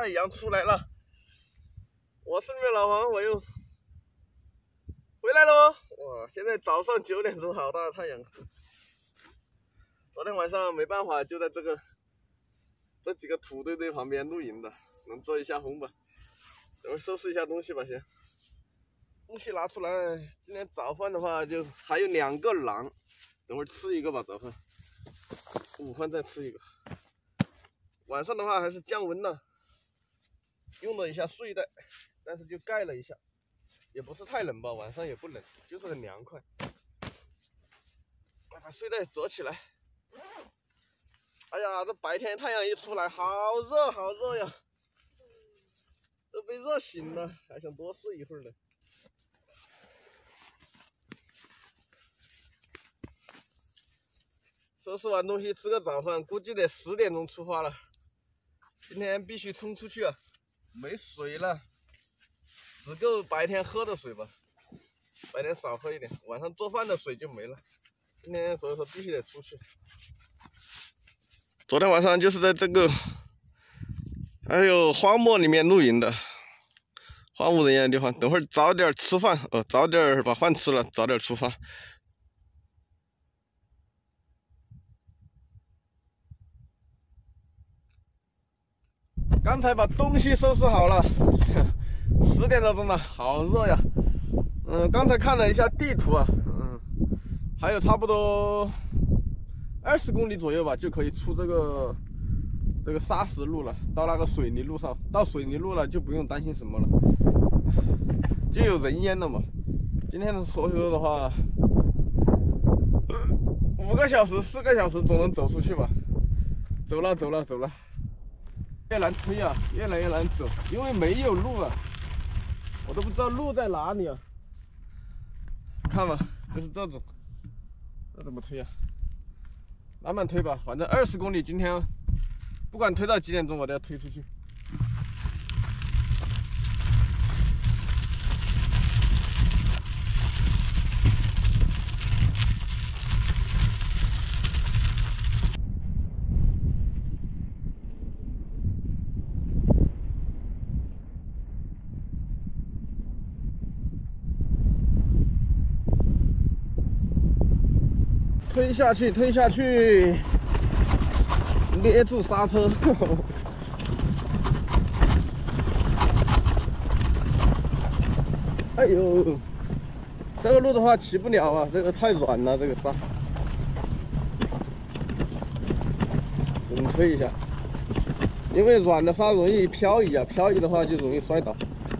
太阳出来了。我是你们老黄，我又回来喽！哇，现在早上9点钟，好大的太阳。昨天晚上没办法，就在这几个土堆堆旁边露营的，能遮一下风吧。等会收拾一下东西吧，先。东西拿出来。今天早饭的话，就还有2个馕，等会吃一个吧，早饭。午饭再吃一个。晚上的话还是降温了，用了一下睡袋，但是就盖了一下，也不是太冷吧，晚上也不冷，就是很凉快。把睡袋折起来。哎呀，这白天太阳一出来，好热好热呀，都被热醒了，还想多睡一会儿呢。收拾完东西，吃个早饭，估计得10点钟出发了。今天必须冲出去啊，没水了，只够白天喝的水吧，白天少喝一点，晚上做饭的水就没了。今天所以说必须得出去。昨天晚上就是在这个还有荒漠里面露营的，荒无人烟的地方。等会儿早点吃饭，早点把饭吃了，早点出发。刚才把东西收拾好了，10点多钟了，好热呀。刚才看了一下地图啊，还有差不多20公里左右吧，就可以出这个砂石路了，到那个水泥路上。到水泥路了就不用担心什么了，就有人烟了嘛。今天的所有的话，5个小时、4个小时总能走出去吧。走了。越难推啊，越来越难走，因为没有路了，我都不知道路在哪里啊。看吧，就是这种，这怎么推啊？慢慢推吧，反正20公里，今天不管推到几点钟，我都要推出去。推下去，捏住刹车。哎呦，这个路的话骑不了啊，这个太软了，这个刹，只能推一下，因为软的刹容易漂移啊，漂移的话就容易摔倒。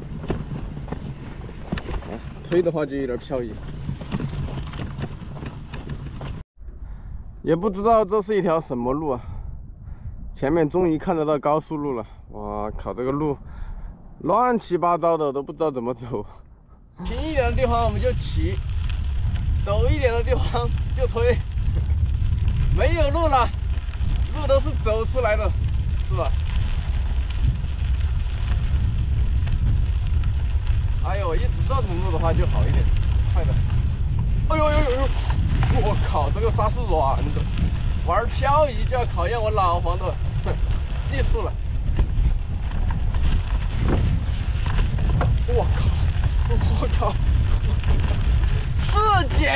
推的话就有点漂移。也不知道这是一条什么路啊！前面终于看得到高速路了，哇靠，这个路乱七八糟的，都不知道怎么走。平一点的地方我们就骑，陡一点的地方就推。没有路了，路都是走出来的，是吧？哎呦，一直这种路的话就好一点，快的。哎呦！我靠，这个刹是软的，玩漂移就要考验我老黄的技术了。我靠，刺激！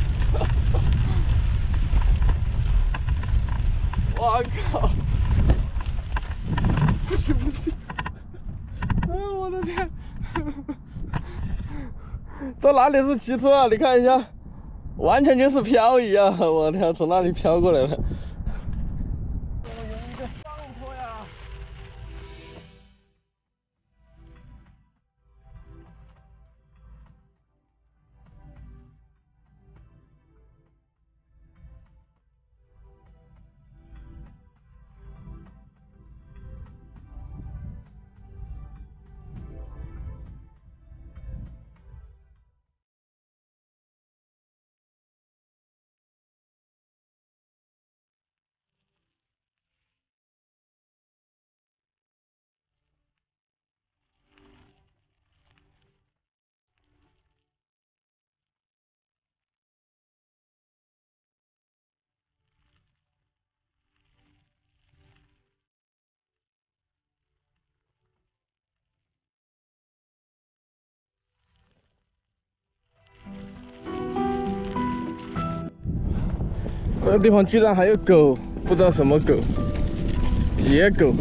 我靠，不行！哎呦我的天！这哪里是骑车啊？你看一下。完全就是漂移啊！我天，从那里飘过来了。有一个上坡呀。 这个地方居然还有狗，不知道什么狗，野狗。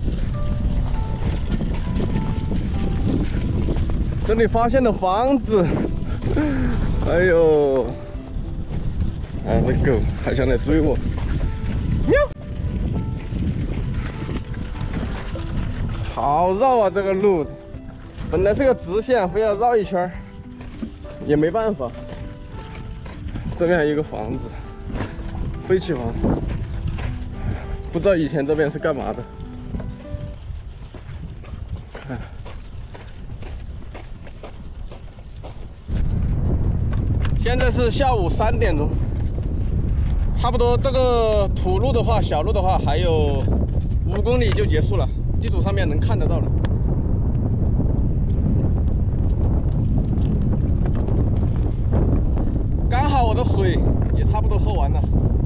这里发现了房子，哎呦！哎，这狗还想来追我，喵！好绕啊，这个路，本来是个直线，非要绕一圈，也没办法。这边还有一个房子，废弃房，不知道以前这边是干嘛的。看。现在是下午3点钟，差不多这个土路的话，小路的话还有5公里就结束了，地图上面能看得到了。刚好我的水也差不多喝完了。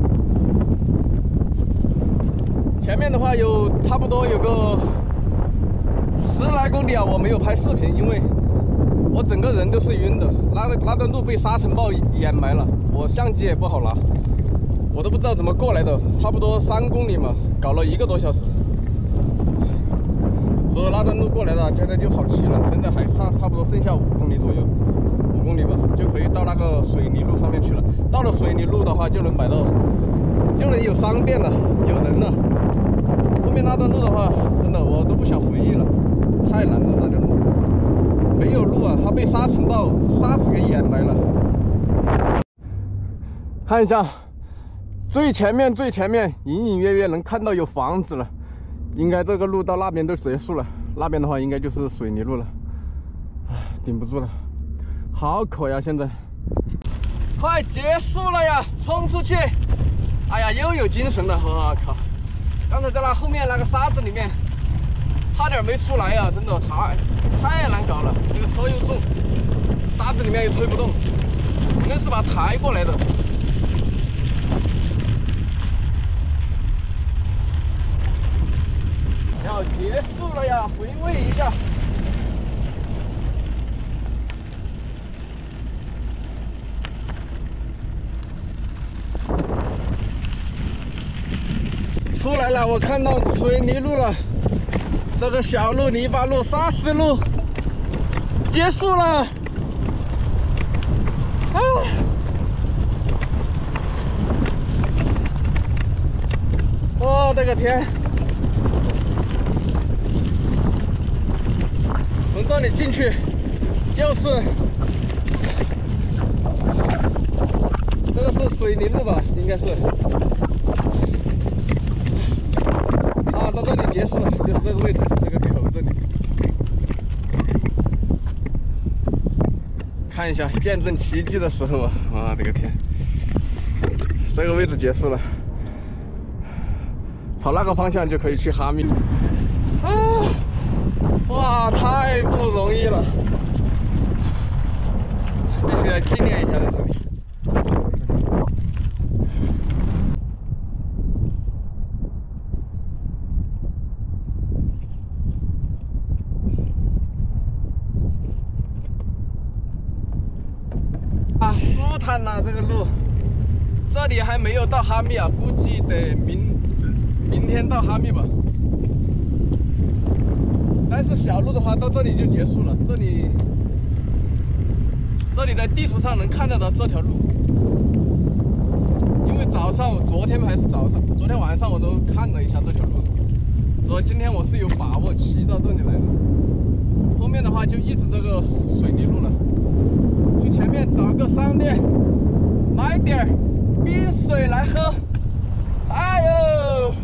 前面的话有差不多有个10来公里啊，我没有拍视频，因为我整个人都是晕的，那段路被沙尘暴掩埋了，我相机也不好拿，我都不知道怎么过来的，差不多3公里嘛，搞了1个多小时，所以那段路过来了，现在就好骑了，现在还差不多剩下5公里左右，5公里吧，就可以到那个水泥路上面去了。到了水泥路的话，就能有商店了，有人了。后面那段路的话，真的我都不想回忆了，太难了那条路。没有路啊，它被沙子给掩埋了。看一下，最前面，隐隐约约能看到有房子了。应该这个路到那边都结束了，那边的话应该就是水泥路了。唉，顶不住了，好渴呀！现在快结束了呀，冲出去！哎呀，又有精神了，我靠！刚才在那后面那个沙子里面，差点没出来呀，真的太难搞了，那个车又重，沙子里面又推不动，硬是把它抬过来的。要结束了呀，回味一下。出来了，我看到水泥路了。这个小路、泥巴路、沙石路结束了。啊！我的个天！从这里进去就是这个是水泥路吧？应该是。啊，到这里结束了，就是这个位置，这个口这里。看一下，见证奇迹的时候啊！我的个天，这个位置结束了，朝那个方向就可以去哈密。啊！哇，太不容易了，必须要纪念一下在这里。啊，舒坦呐，这个路，这里还没有到哈密啊，估计得明天到哈密吧。但是小路的话，到这里就结束了。这里在地图上能看得到这条路，因为昨天晚上我都看了一下这条路，所以今天我是有把握骑到这里来的。后面的话就一直这个水泥路了，去前面找个商店，买点冰水来喝。哎呦！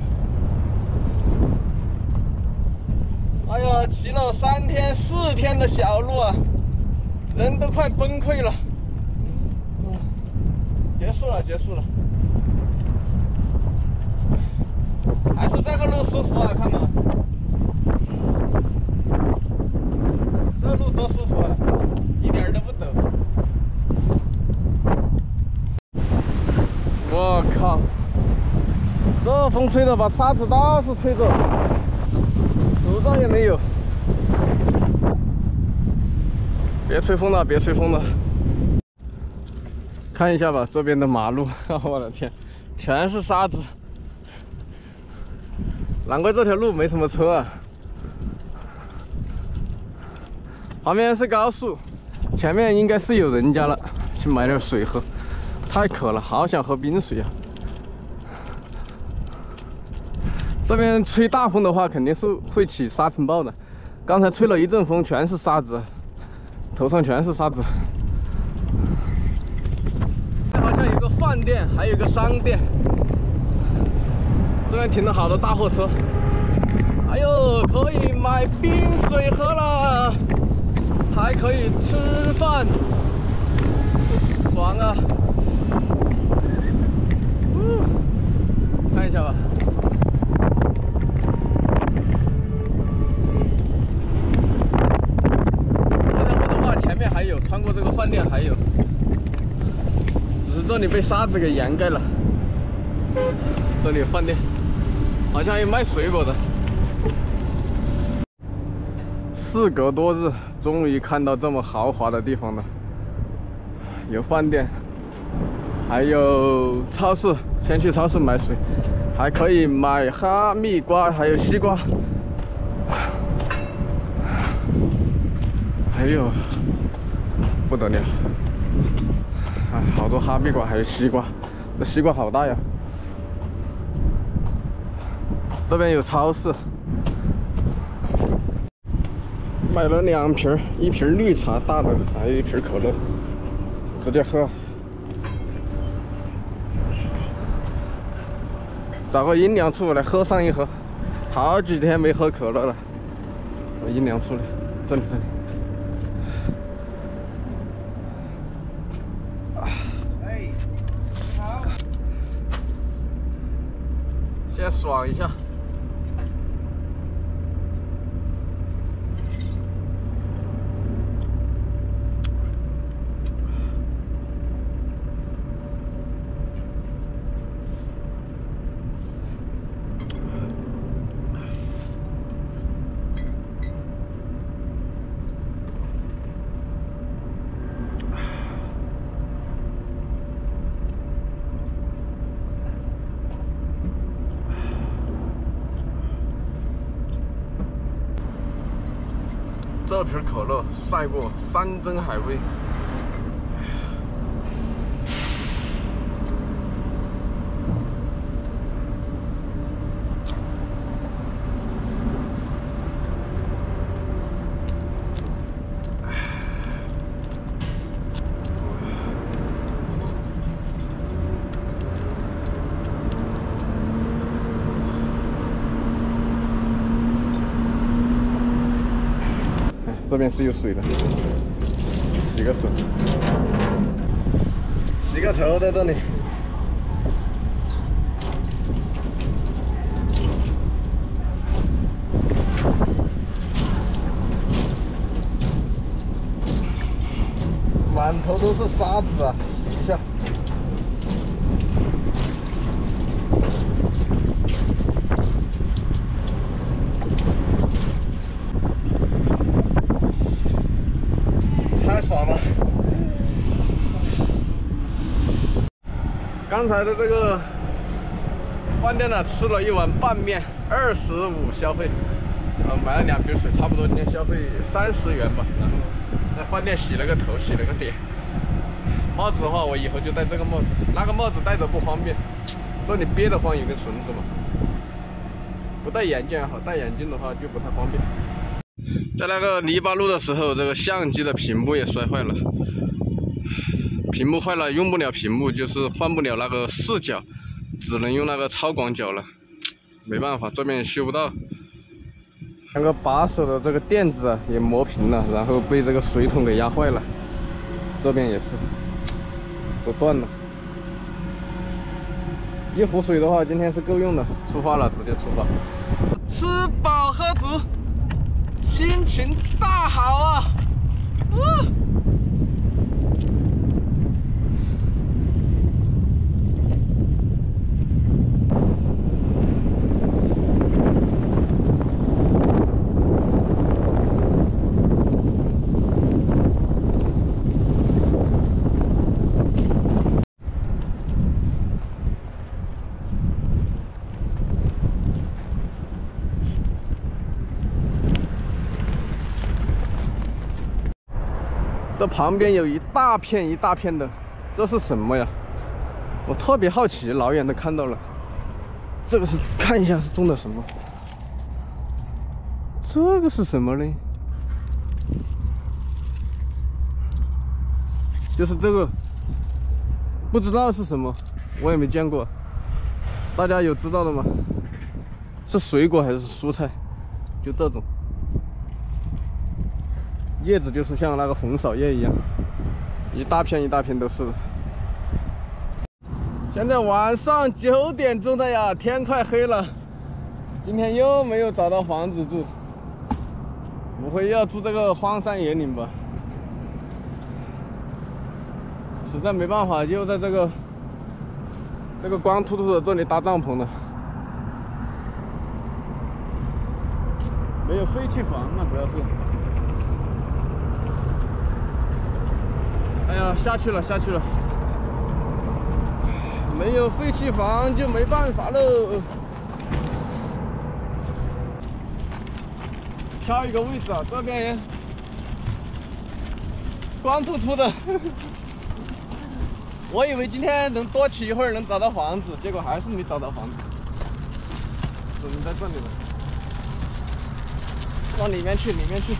哎呀，骑了3天4天的小路啊，人都快崩溃了。结束了，还是这个路舒服啊，看嘛，这路多舒服啊，一点都不陡。我靠，这风吹的把沙子到处吹着。口罩也没有，别吹风了，看一下吧，这边的马路，我的天， 全是沙子，难怪这条路没什么车啊。旁边是高速，前面应该是有人家了，去买点水喝，太渴了，好想喝冰水啊！这边吹大风的话，肯定是会起沙尘暴的。刚才吹了一阵风，全是沙子，头上全是沙子。好像有个饭店，还有个商店。这边停了好多大货车。哎呦，可以买冰水喝了，还可以吃饭，爽啊！看一下吧。这条路的话，前面还有，穿过这个饭店还有。只是这里被沙子给掩盖了。这里有饭店，好像有卖水果的。事隔多日，终于看到这么豪华的地方了。有饭店，还有超市，先去超市买水，还可以买哈密瓜，还有西瓜。哎呦，不得了！啊，好多哈密瓜，还有西瓜，这西瓜好大呀！这边有超市，买了2瓶，一瓶绿茶大的，还有一瓶可乐，直接喝。找个阴凉处来喝上一盒，好几天没喝可乐了。阴凉处里，这里。哎，你好。先爽一下。这瓶可乐赛过山珍海味。这边是有水的，洗个手，洗个头在这里。满头都是沙子啊，洗一下。太爽了！刚才的这个饭店呢，吃了一碗拌面，25消费，买了2瓶水，差不多今天消费30元吧。然后在饭店洗了个头，洗了个脸。帽子的话，我以后就戴这个帽子，那个帽子戴着不方便，这里憋得慌，有个绳子嘛。不戴眼镜还好，戴眼镜的话就不太方便。在那个泥巴路的时候，这个相机的屏幕也摔坏了。屏幕坏了，用不了屏幕，就是换不了那个视角，只能用那个超广角了。没办法，这边也修不到。那个把手的这个垫子啊也磨平了，然后被这个水桶给压坏了。这边也是，都断了。一壶水的话，今天是够用的。出发了，直接出发。吃饱喝足。心情大好啊！ 这旁边有一大片一大片的，这是什么呀？我特别好奇，老远的看到了。这个是看一下是种的什么？这个是什么呢？就是这个，不知道是什么，我也没见过。大家有知道的吗？是水果还是蔬菜？就这种，叶子就是像那个红芍叶一样，一大片一大片都是。现在晚上9点钟的呀，天快黑了。今天又没有找到房子住，不会要住这个荒山野岭吧？实在没办法，就在这个光秃秃的这里搭帐篷了。没有废弃房啊，主要是。哎呀，下去了，下去了。没有废弃房就没办法喽。挑一个位置啊，这边光秃秃的。我以为今天能多骑一会儿能找到房子，结果还是没找到房子。只能在这里了，往里面去，里面去。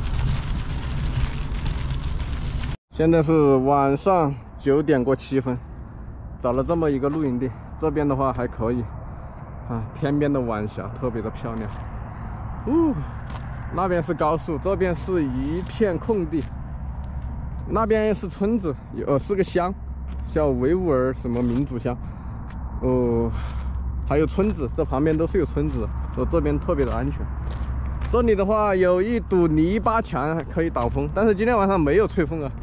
现在是晚上9点过7分，找了这么一个露营地。这边的话还可以啊，天边的晚霞特别的漂亮。那边是高速，这边是一片空地。那边是村子，是个乡，叫维吾尔什么民族乡。还有村子，这旁边都是有村子的。这边特别的安全。这里的话有一堵泥巴墙可以挡风，但是今天晚上没有吹风啊。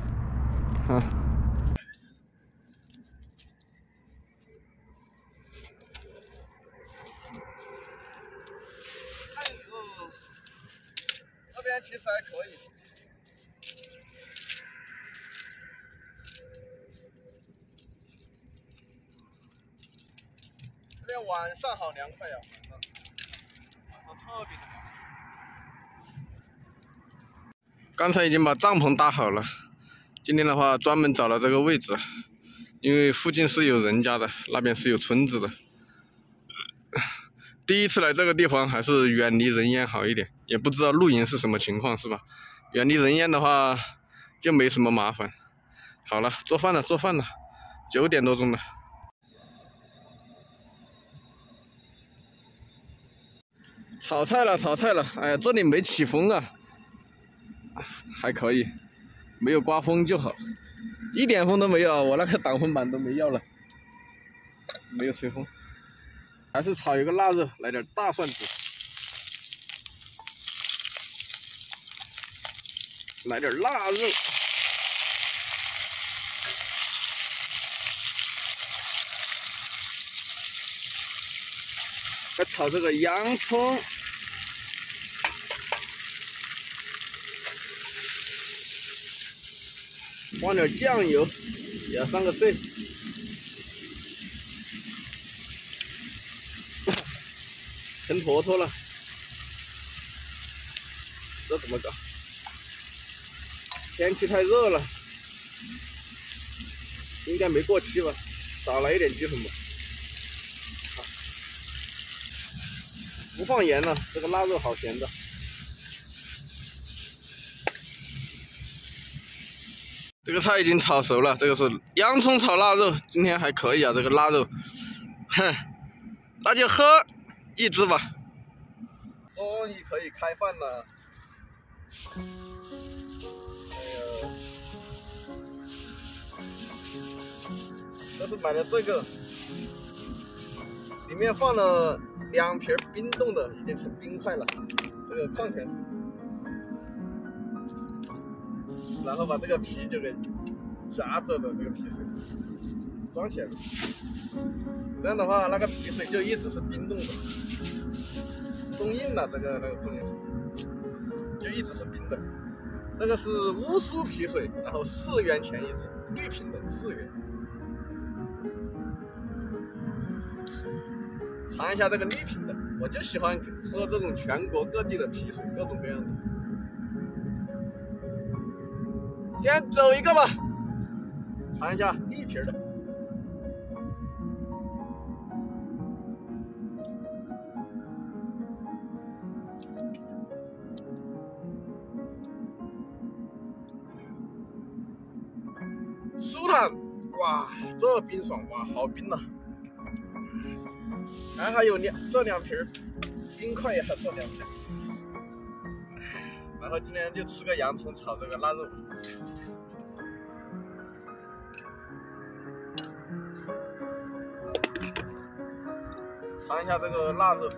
这边其实还可以。这边晚上好凉快呀，晚上特别的凉。刚才已经把帐篷搭好了，今天的话专门找了这个位置，因为附近是有人家的，那边是有村子的。第一次来这个地方，还是远离人烟好一点，也不知道露营是什么情况，是吧？远离人烟的话，就没什么麻烦。好了，做饭了，9点多钟了。炒菜了，哎呀，这里没起风啊，还可以，没有刮风就好，一点风都没有，我那个挡风板都没要了，没有吹风。还是炒一个腊肉，来点大蒜子，来点腊肉。再炒这个洋葱，放点酱油，也要上个色。成坨坨了，这怎么搞？天气太热了，应该没过期吧？少来一点鸡粉吧。不放盐了，这个腊肉好咸的。这个菜已经炒熟了，这个是洋葱炒腊肉，今天还可以啊，这个腊肉。那就喝一只吧。终于可以开饭了。哎呀，这是买的这个，里面放了2瓶冰冻的，已经成冰块了，这个矿泉水。然后把这个皮就给夹着的这个皮水装起来了，这样的话那个皮水就一直是冰冻的，冻硬了那个矿泉水就一直是冰的。这个是乌苏皮水，然后4元钱一支，绿瓶的4元。尝一下这个绿瓶的，我就喜欢喝这种全国各地的啤水，各种各样的。 先走一个吧，尝一下栗皮的。舒坦，哇，这冰爽哇，好冰呐！还有这两瓶冰块呀，这两瓶。然后今天就吃个洋葱炒这个腊肉。尝一下这个腊肉。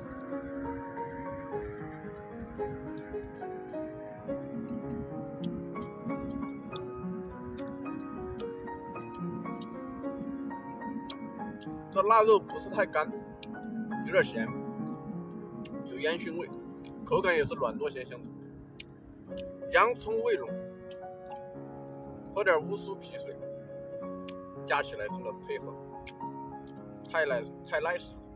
这腊肉不是太干，有点咸，有烟熏味，口感也是软糯鲜香的。洋葱味浓，喝点乌苏皮水，加起来真的配合太 nice 了。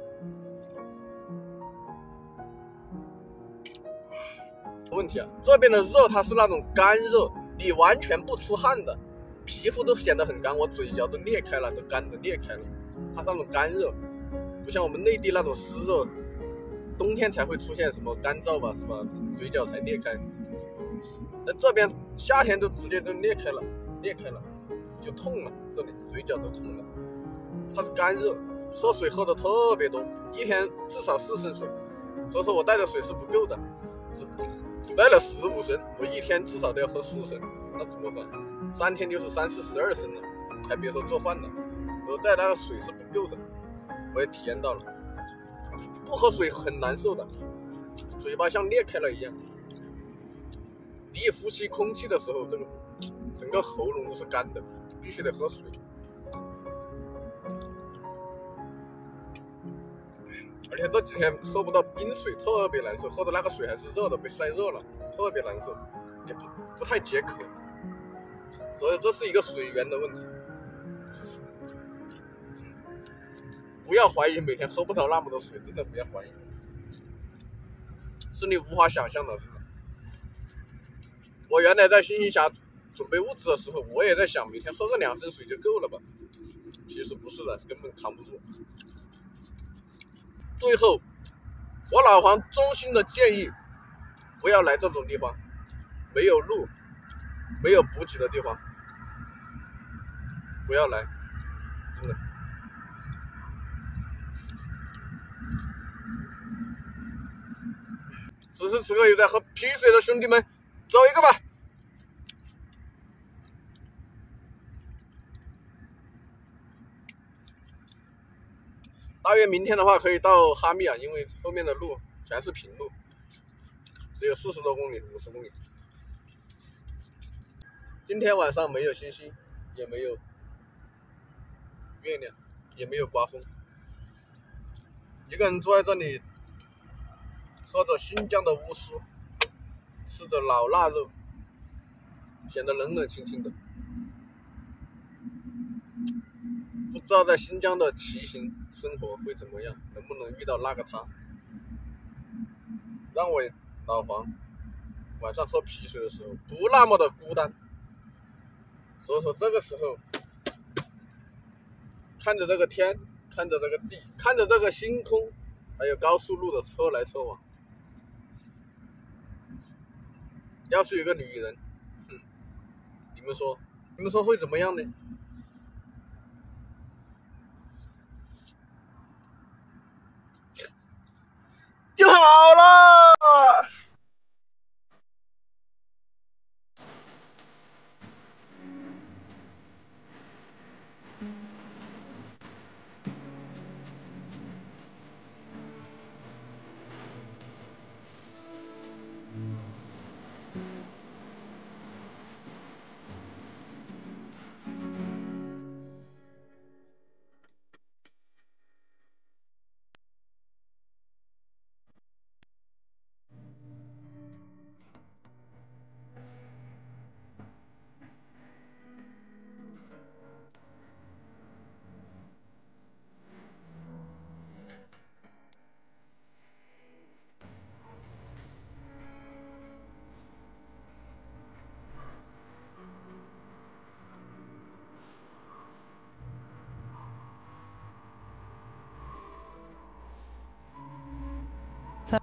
问题啊，这边的热它是那种干热，你完全不出汗的，皮肤都显得很干，我嘴角都裂开了，都干的裂开了。它是那种干热，不像我们内地那种湿热，冬天才会出现什么干燥吧，是吧？嘴角才裂开。在这边夏天都直接就裂开了，就痛了，这里嘴角都痛了。它是干热，喝水喝的特别多，一天至少4升水，所以说我带的水是不够的，只带了15升，我一天至少都要喝4升，那怎么办？3天就是12升了，还别说做饭了。我带那个水是不够的，我也体验到了，不喝水很难受的，嘴巴像裂开了一样。你一呼吸空气的时候，这个整个喉咙都是干的，必须得喝水。而且这几天收不到冰水，特别难受，喝的那个水还是热的，被晒热了，特别难受，也不太解渴。所以这是一个水源的问题。不要怀疑每天喝不到那么多水，真的不要怀疑，是你无法想象的。我原来在星星峡准备物资的时候，我也在想每天喝个2升水就够了吧，其实不是的，根本扛不住。最后我老黄衷心的建议，不要来这种地方，没有路没有补给的地方，不要来，真的。此时此刻有在喝啤水的兄弟们，走一个吧。大约明天的话可以到哈密啊，因为后面的路全是平路，只有40多公里、50公里。今天晚上没有星星，也没有月亮，也没有刮风，一个人坐在这里，喝着新疆的乌苏，吃着老腊肉，显得冷冷清清的。不知道在新疆的骑行生活会怎么样，能不能遇到那个他，让我老黄晚上喝啤水的时候不那么的孤单。所以说这个时候看着这个天，看着这个地，看着这个星空，还有高速路的车来车往，要是有个女人，你们说会怎么样呢？